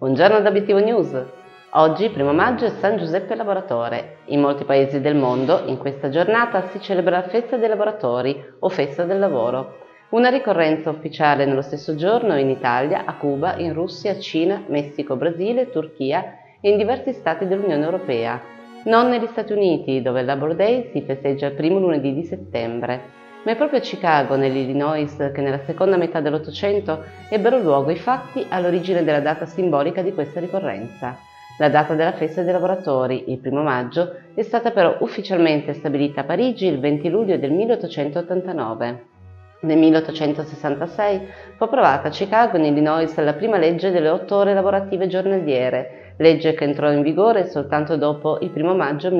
Buongiorno da Obiettivo News. Oggi, 1° maggio, è San Giuseppe Lavoratore. In molti paesi del mondo, in questa giornata si celebra la Festa dei Lavoratori o Festa del Lavoro, una ricorrenza ufficiale nello stesso giorno in Italia, a Cuba, in Russia, Cina, Messico, Brasile, Turchia e in diversi stati dell'Unione Europea. Non negli Stati Uniti, dove il Labor Day si festeggia il primo lunedì di settembre. Ma è proprio a Chicago, nell'Illinois, che nella seconda metà dell'Ottocento ebbero luogo i fatti all'origine della data simbolica di questa ricorrenza. La data della Festa dei Lavoratori, il 1° maggio, è stata però ufficialmente stabilita a Parigi il 20 luglio del 1889. Nel 1866 fu approvata a Chicago, in Illinois, la prima legge delle 8 ore lavorative giornaliere, legge che entrò in vigore soltanto dopo il 1° maggio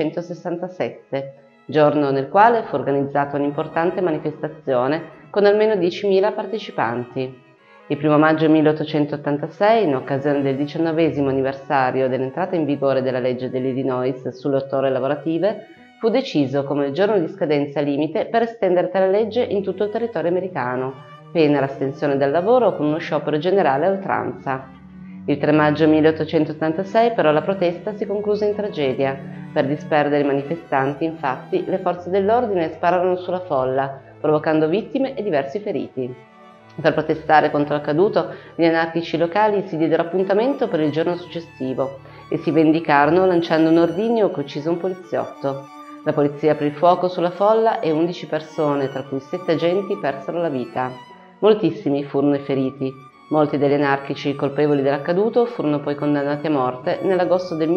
1867. Giorno nel quale fu organizzata un'importante manifestazione con almeno 10.000 partecipanti. Il 1° maggio 1886, in occasione del 19° anniversario dell'entrata in vigore della legge dell'Illinois sulle 8 ore lavorative, fu deciso come il giorno di scadenza limite per estendere tale legge in tutto il territorio americano, pena l'astensione dal lavoro con uno sciopero generale a oltranza. Il 3 maggio 1886 però la protesta si concluse in tragedia. Per disperdere i manifestanti, infatti, le forze dell'ordine spararono sulla folla, provocando vittime e diversi feriti. Per protestare contro l'accaduto, gli anarchici locali si diedero appuntamento per il giorno successivo e si vendicarono lanciando un ordigno che uccise un poliziotto. La polizia aprì il fuoco sulla folla e 11 persone, tra cui 7 agenti, persero la vita. Moltissimi furono i feriti. Molti degli anarchici colpevoli dell'accaduto furono poi condannati a morte nell'agosto del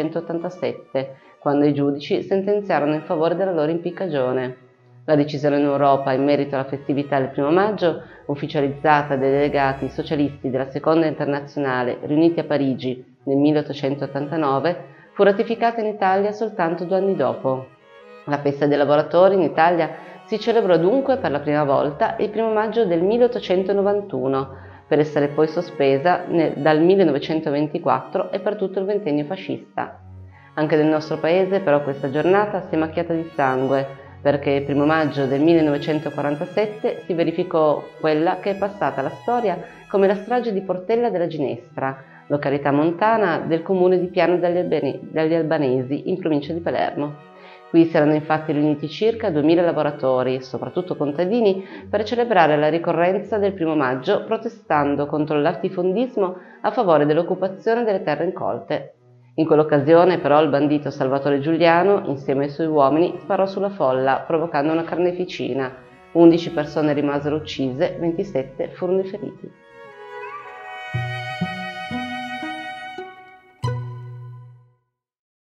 1887, quando i giudici sentenziarono in favore della loro impiccagione. La decisione in Europa in merito alla festività del 1° maggio, ufficializzata dai delegati socialisti della Seconda Internazionale riuniti a Parigi nel 1889, fu ratificata in Italia soltanto 2 anni dopo. La Festa dei Lavoratori in Italia si celebrò dunque per la prima volta il 1° maggio del 1891, per essere poi sospesa dal 1924 e per tutto il ventennio fascista. Anche nel nostro paese però questa giornata si è macchiata di sangue, perché il 1° maggio del 1947 si verificò quella che è passata alla storia come la strage di Portella della Ginestra, località montana del comune di Piano degli Albanesi, in provincia di Palermo. Qui si erano infatti riuniti circa 2000 lavoratori, soprattutto contadini, per celebrare la ricorrenza del 1° maggio, protestando contro il latifondismo a favore dell'occupazione delle terre incolte. In quell'occasione però il bandito Salvatore Giuliano, insieme ai suoi uomini, sparò sulla folla, provocando una carneficina. 11 persone rimasero uccise, 27 furono i feriti.